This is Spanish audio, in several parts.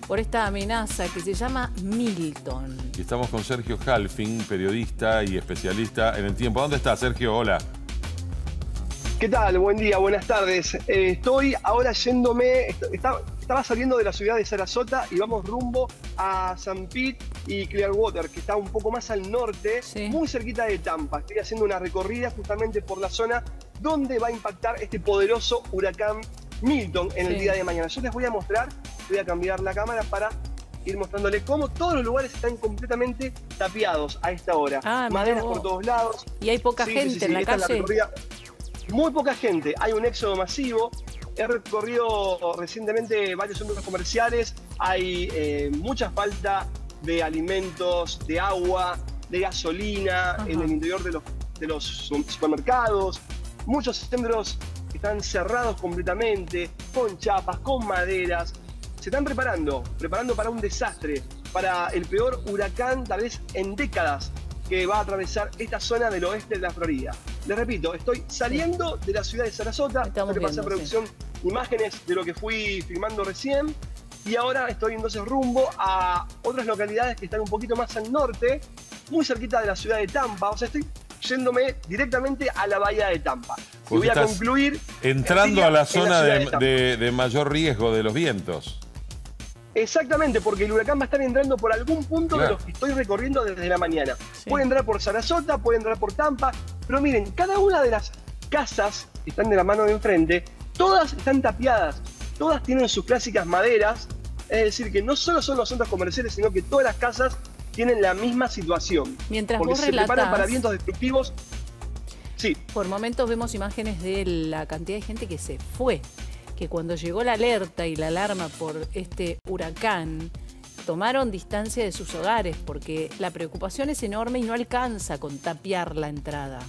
por esta amenaza que se llama Milton. Y estamos con Sergio Halfing, periodista y especialista en el tiempo. ¿Dónde está, Sergio? Hola. ¿Qué tal? Buen día, buenas tardes. Estoy ahora yéndome, estaba saliendo de la ciudad de Sarasota y vamos rumbo a St. Pete y Clearwater, que está un poco más al norte, sí, muy cerquita de Tampa. Estoy haciendo una recorrida justamente por la zona donde va a impactar este poderoso huracán Milton en el día de mañana. Yo les voy a mostrar, voy a cambiar la cámara para ir mostrándole cómo todos los lugares están completamente tapiados a esta hora. Maderas por todos lados. Y hay poca gente en la calle. Muy poca gente, hay un éxodo masivo. He recorrido recientemente varios centros comerciales, hay mucha falta de alimentos, de agua, de gasolina en el interior de los supermercados. Muchos centros están cerrados completamente, con chapas, con maderas. Se están preparando para un desastre, para el peor huracán tal vez en décadas que va a atravesar esta zona del oeste de la Florida. Les repito, estoy saliendo de la ciudad de Sarasota, le pasé a producción imágenes de lo que fui filmando recién, y ahora estoy entonces rumbo a otras localidades que están un poquito más al norte, muy cerquita de la ciudad de Tampa. O sea, estoy yéndome directamente a la bahía de Tampa. Y voy a concluir entrando a la zona de mayor riesgo de los vientos. Exactamente, porque el huracán va a estar entrando por algún punto de los que estoy recorriendo desde la mañana. Puede entrar por Sarasota, puede entrar por Tampa, pero miren, cada una de las casas que están de la mano de enfrente, todas están tapiadas, todas tienen sus clásicas maderas, es decir, que no solo son los centros comerciales, sino que todas las casas tienen la misma situación. Mientras porque vos se preparan para vientos destructivos. Sí. Por momentos vemos imágenes de la cantidad de gente que se fue, que cuando llegó la alerta y la alarma por este huracán, tomaron distancia de sus hogares, porque la preocupación es enorme y no alcanza con tapiar la entrada.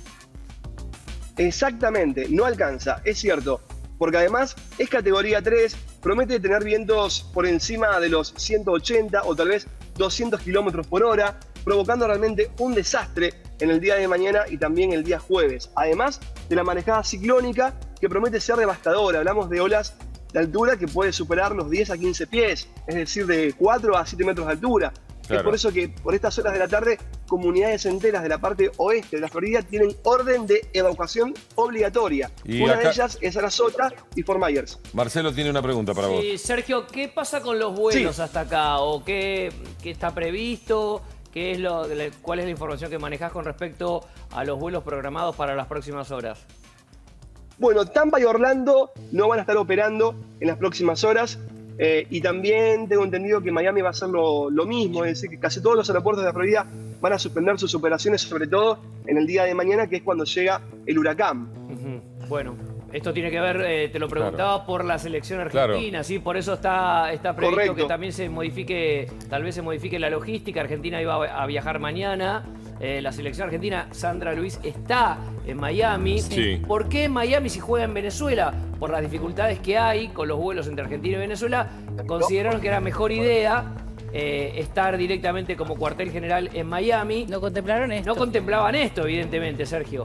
Exactamente, no alcanza, es cierto, porque además es categoría 3, promete tener vientos por encima de los 180 o tal vez 200 kilómetros por hora, provocando realmente un desastre en el día de mañana y también el día jueves. Además de la marejada ciclónica que promete ser devastadora. Hablamos de olas de altura que puede superar los 10 a 15 pies, es decir, de 4 a 7 metros de altura. Claro. Es por eso que por estas horas de la tarde, comunidades enteras de la parte oeste de la Florida tienen orden de evacuación obligatoria. Y una de ellas es Sarasota y Fort Myers. Marcelo tiene una pregunta para vos. Sergio, ¿qué pasa con los vuelos hasta acá? ¿O qué está previsto? ¿Cuál es la información que manejás con respecto a los vuelos programados para las próximas horas? Bueno, Tampa y Orlando no van a estar operando en las próximas horas. Y también tengo entendido que Miami va a hacer lo mismo, es decir, que casi todos los aeropuertos de la Florida van a suspender sus operaciones, sobre todo en el día de mañana, que es cuando llega el huracán. Bueno, esto tiene que ver, te lo preguntaba, por la selección argentina, ¿sí? Por eso está previsto que también se modifique, tal vez se modifique la logística. Argentina iba a viajar mañana. La selección argentina, Sandra Luis, está en Miami. ¿Por qué en Miami si juega en Venezuela? Por las dificultades que hay con los vuelos entre Argentina y Venezuela, consideraron que era mejor idea estar directamente como cuartel general en Miami. ¿No contemplaron esto? No contemplaban esto, evidentemente, Sergio.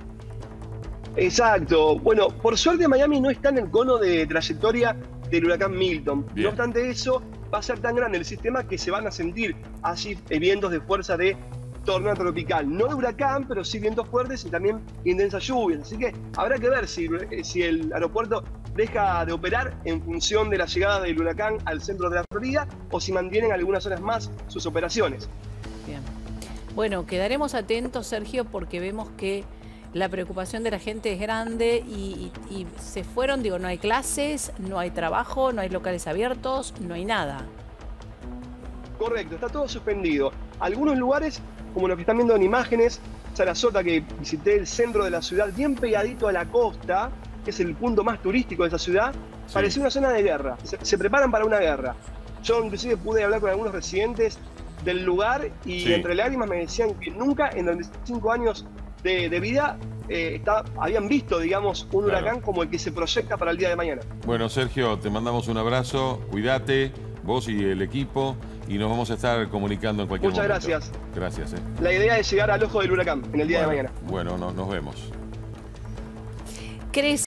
Exacto. Bueno, por suerte Miami no está en el cono de trayectoria del huracán Milton. No obstante eso, va a ser tan grande el sistema que se van a sentir allí vientos de fuerza de tornado tropical, no de huracán, pero sí vientos fuertes y también intensas lluvias. Así que habrá que ver si el aeropuerto deja de operar en función de la llegada del huracán al centro de la Florida o si mantienen algunas horas más sus operaciones. Bien. Bueno, quedaremos atentos, Sergio, porque vemos que la preocupación de la gente es grande y se fueron, digo, no hay clases, no hay trabajo, no hay locales abiertos, no hay nada. Correcto, está todo suspendido. Algunos lugares, como lo que están viendo en imágenes, Sarasota, que visité el centro de la ciudad, bien pegadito a la costa, que es el punto más turístico de esa ciudad, parecía una zona de guerra. Se preparan para una guerra. Yo inclusive pude hablar con algunos residentes del lugar y entre lágrimas me decían que nunca en 25 años de vida habían visto, digamos, un huracán como el que se proyecta para el día de mañana. Bueno, Sergio, te mandamos un abrazo, cuídate, vos y el equipo, y nos vamos a estar comunicando en cualquier momento. Muchas gracias. Gracias. La idea es llegar al ojo del huracán en el día de mañana. Bueno, nos vemos.